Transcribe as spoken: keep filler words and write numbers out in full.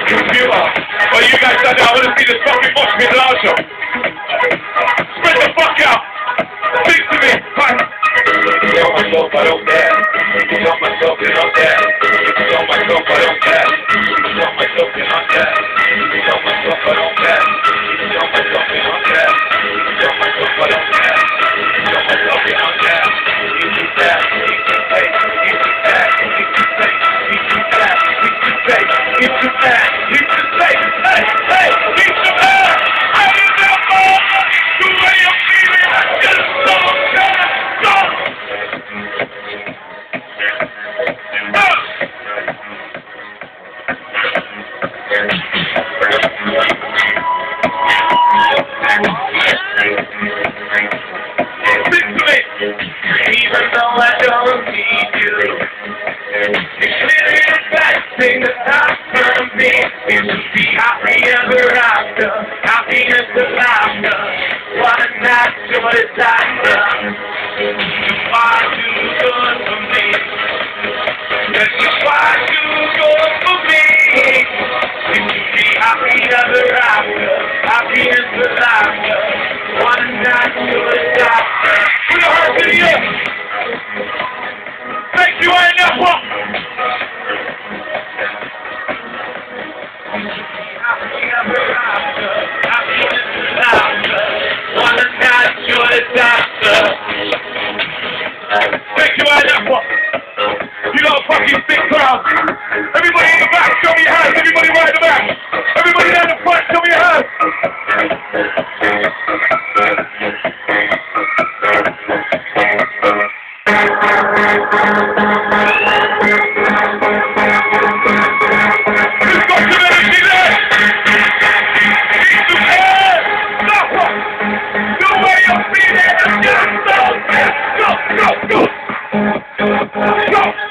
computer. Well, you guys stand out. I want to see this fucking mosh pit larger. Spread the fuck out. Speak to me. Right. You know myself, I don't care. You know myself, you don't care. You know myself, I don't care. You know myself, you don't care. You know myself, I don't care. You know myself, you don't care. You know myself, I don't care. You know myself, you don't care. You do that, you do that, you do that, you do that, you do that, you do that, you do that, you do that, hey, hey, you do that. I remember the way you're feeling. I just don't care. Stop. Even though I don't need you, it's clearly the best thing that's happened to me is to be happy ever after, happiness and laughter. What a natural disaster. Why do good for me? Yes, why do good for me? Is to be happy ever after, happiness and laughter. What a natural disaster. Put your hands in the air. Thank you, Ayia, Napa. Happy ever after, happiness and laughter. What a natural disaster. Thank you, Ayia, Napa. You got a fucking big crowd. Everybody in the back, show me your hands. Everybody right in the back. Everybody down the front, show me your hands. You've got some energy there. Keep the air. Napa. The way you're feeling. Just go. Go, go, go. Go.